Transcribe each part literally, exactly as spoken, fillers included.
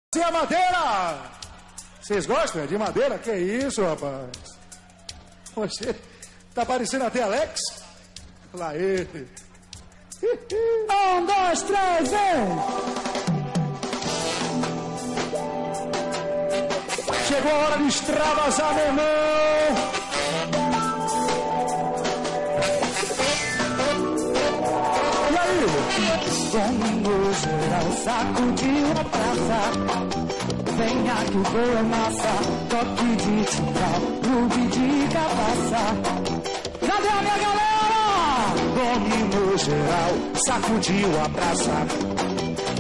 Sim, a madeira! Vocês gostam de madeira? Que isso, rapaz? Você tá parecendo até Alex? Lá ele. Um, dois, três, vem! Chegou a hora de extravasar, meu irmão! E aí? Domingo geral, sacudiu a praça. Venha que o gol é massa. Toque de timbal, clube de cabaça. Cadê a minha galera? Domingo geral, sacudiu a praça.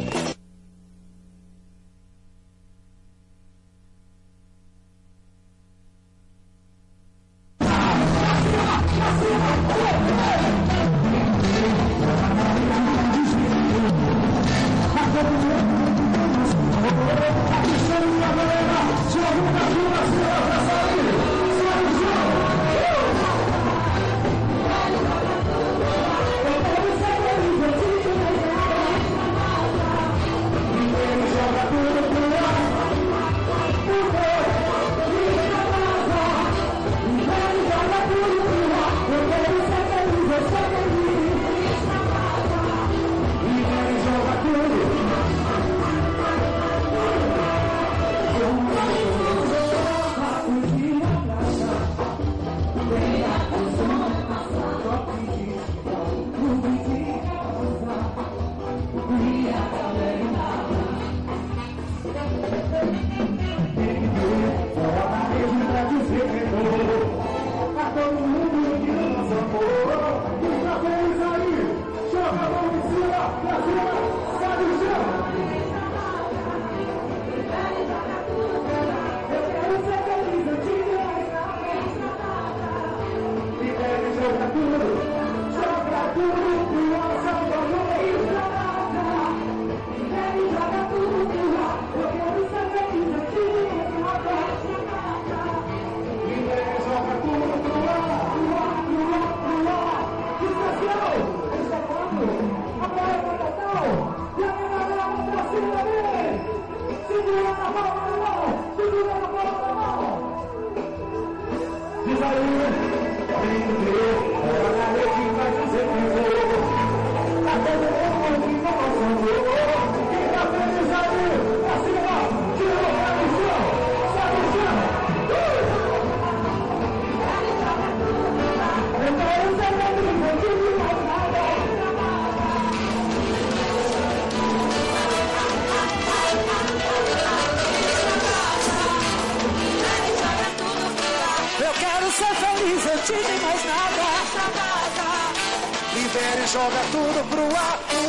Ser feliz, eu tive mais nada. Libere e joga tudo pro ar.